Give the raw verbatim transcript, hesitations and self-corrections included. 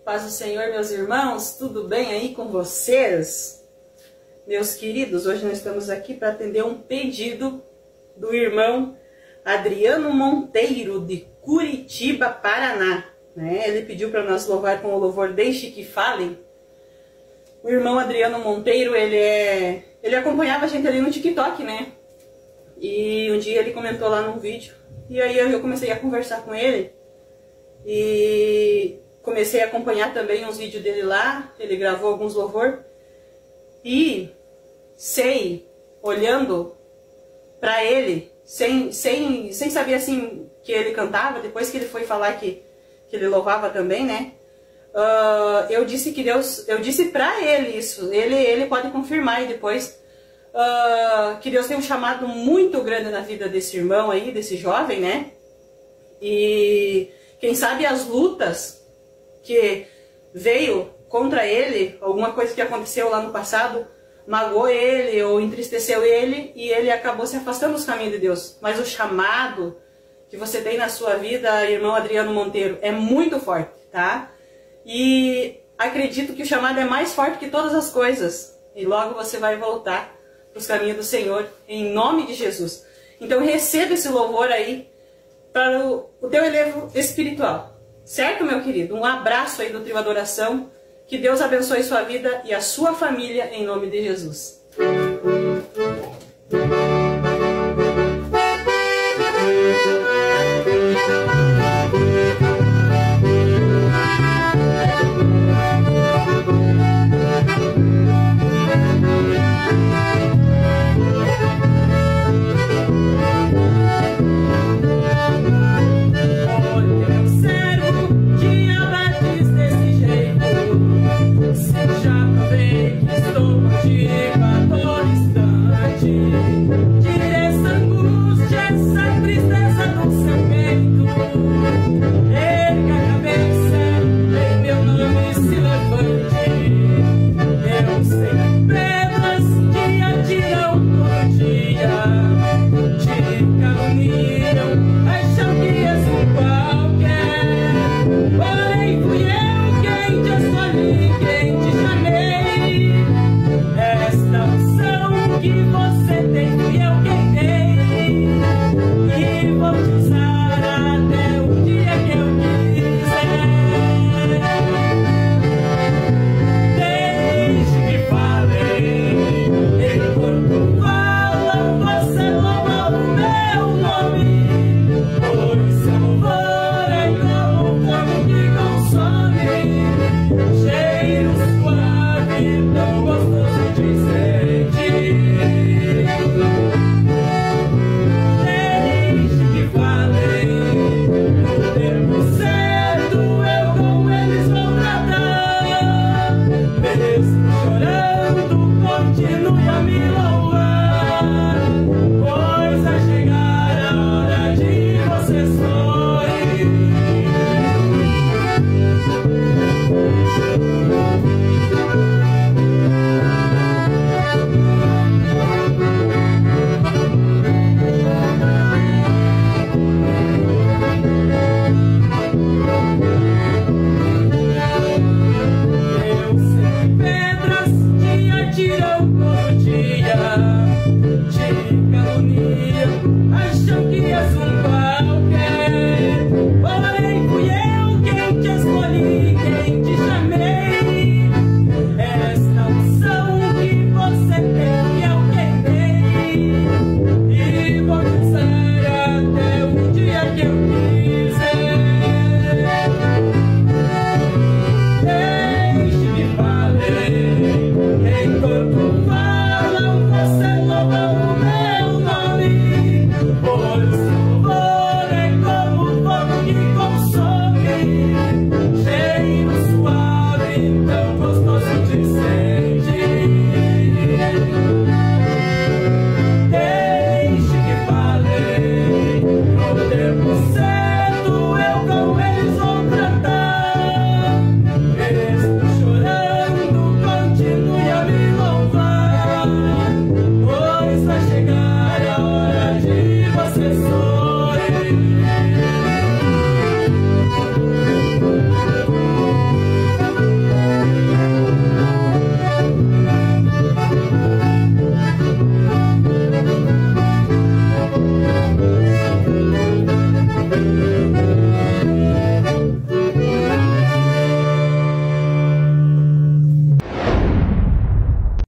Paz do Senhor, meus irmãos, tudo bem aí com vocês? Meus queridos, hoje nós estamos aqui para atender um pedido do irmão Adriano Monteiro, de Curitiba, Paraná. Né? Ele pediu para nós louvar com o louvor Deixe que Falem. O irmão Adriano Monteiro, ele, é, ele acompanhava a gente ali no TikTok, né? E um dia ele comentou lá num vídeo, e aí eu comecei a conversar com ele, e comecei a acompanhar também uns vídeos dele lá, ele gravou alguns louvor, e sei, olhando para ele, sem, sem, sem saber assim que ele cantava, depois que ele foi falar que, que ele louvava também, né? Uh, eu disse que Deus, eu disse para ele isso, ele, ele pode confirmar e depois, uh, que Deus tem um chamado muito grande na vida desse irmão aí, desse jovem, né? E quem sabe as lutas que veio contra ele, alguma coisa que aconteceu lá no passado, magoou ele ou entristeceu ele e ele acabou se afastando dos caminhos de Deus. Mas o chamado que você tem na sua vida, irmão Adriano Monteiro, é muito forte, tá? E acredito que o chamado é mais forte que todas as coisas. E logo você vai voltar para os caminhos do Senhor, em nome de Jesus. Então receba esse louvor aí para o, o teu elevo espiritual. Certo, meu querido? Um abraço aí do Trio Adoração. Que Deus abençoe sua vida e a sua família, em nome de Jesus.